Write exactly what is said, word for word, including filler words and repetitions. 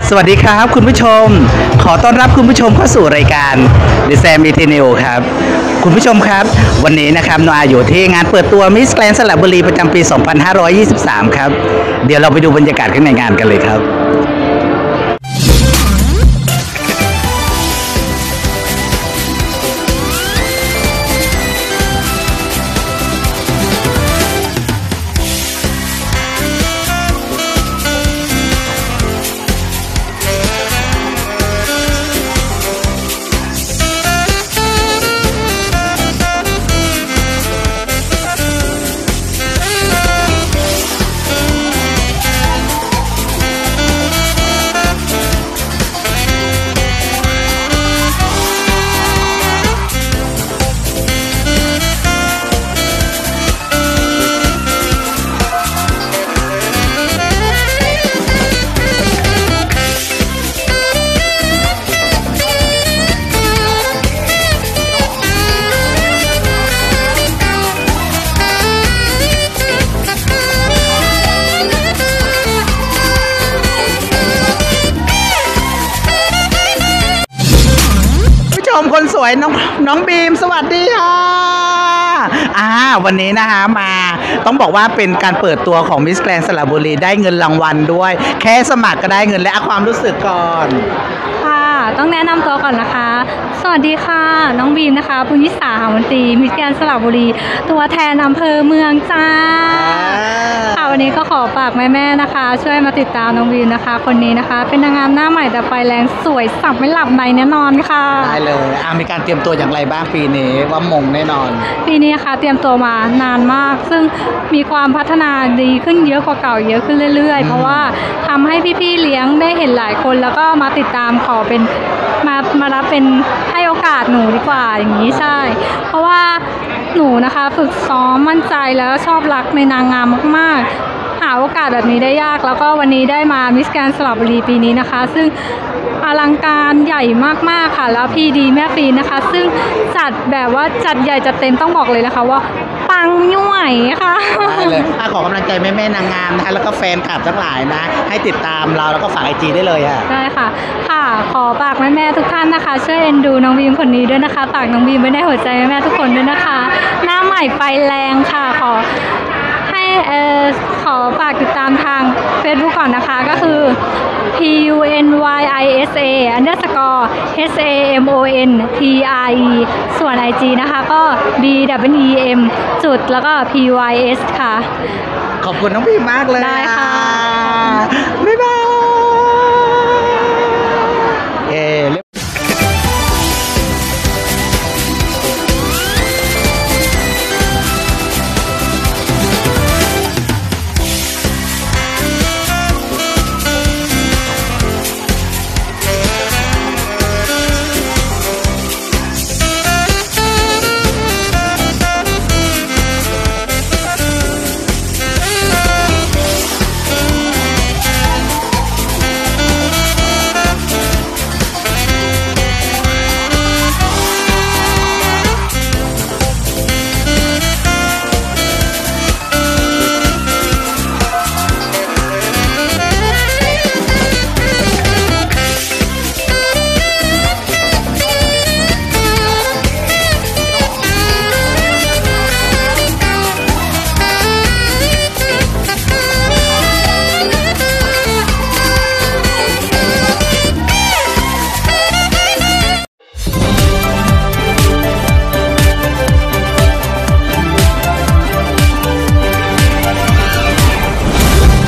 สวัสดีครับคุณผู้ชมขอต้อนรับคุณผู้ชมเข้าสู่รายการ The Sam e t e n e l ครับคุณผู้ชมครับวันนี้นะครับโนอาอยู่ที่งานเปิดตัว Miss Grand สระบุรีประจำปี สองพันห้าร้อยยี่สิบสาม ครับเดี๋ยวเราไปดูบรรยากาศข้างในงานกันเลยครับคนสวยน้องน้องบีมสวัสดีค่ะอ่าวันนี้นะคะมาต้องบอกว่าเป็นการเปิดตัวของ Miss Grand สระบุรีได้เงินรางวัลด้วยแค่สมัครก็ได้เงินและความรู้สึกก่อนค่ะต้องแนะนำตัวก่อนนะคะสวัสดีค่ะน้องบีมนะคะปุญญิสาหามนตรี Miss Grand สระบุรีตัวแทนอำเภอเมืองจ้าค่ะวันนี้ก็ขอฝากแม่ๆนะคะช่วยมาติดตามน้องบีมนะคะคนนี้นะคะเป็นนางงามหน้าใหม่แต่ไฟแรงสวยสับไม่หลับในแน่นอนค่ะได้เลยอ่ามีการเตรียมตัวอย่างไรบ้างปีนี้ว่ามงแน่นอนปีนี้ค่ะเตรียมตัวมานานมากซึ่งมีความพัฒนาดีขึ้นเยอะกว่าเก่าเยอะขึ้นเรื่อยๆเพราะว่าทำให้พี่ๆเลี้ยงได้เห็นหลายคนแล้วก็มาติดตามขอเป็นมามารับเป็นให้โอกาสหนูดีกว่าอย่างนี้ใช่เพราะว่าหนูนะคะฝึกซ้อมมั่นใจแล้วชอบรักในนางงามมากๆหาโอกาสแบบนี้ได้ยากแล้วก็วันนี้ได้มา Miss Grand สระบุรีปีนี้นะคะซึ่งอลังการใหญ่มากๆค่ะแล้วพี่ดีแม่ฟีนนะคะซึ่งจัดแบบว่าจัดใหญ่จัดเต็มต้องบอกเลยนะคะว่าปังย่วยค่ะได้เลยขอกำลังใจแม่ๆนางงามนะคะแล้วก็แฟนคลับทั้งหลายนะให้ติดตามเราแล้วก็ฝากไอจีได้เลยค่ะได้ค่ะค่ะขอฝากแม่ๆทุกท่านนะคะช่วยเอ็นดูน้องบีมคนนี้ด้วยนะคะฝากน้องบีมไว้ในหัวใจแม่ๆทุกคนด้วยนะคะหน้าใหม่ไฟแรงค่ะขอให้เอ่อขอฝากติดตามทาง Facebook ก่อนนะคะก็คือ P U N Y I S A underscore H A M O N T R E ส่วน ไอ จี นะคะก็ B W E M จุดแล้วก็ P Y S ค่ะขอบคุณน้องบีมมากเลยได้ค่ะ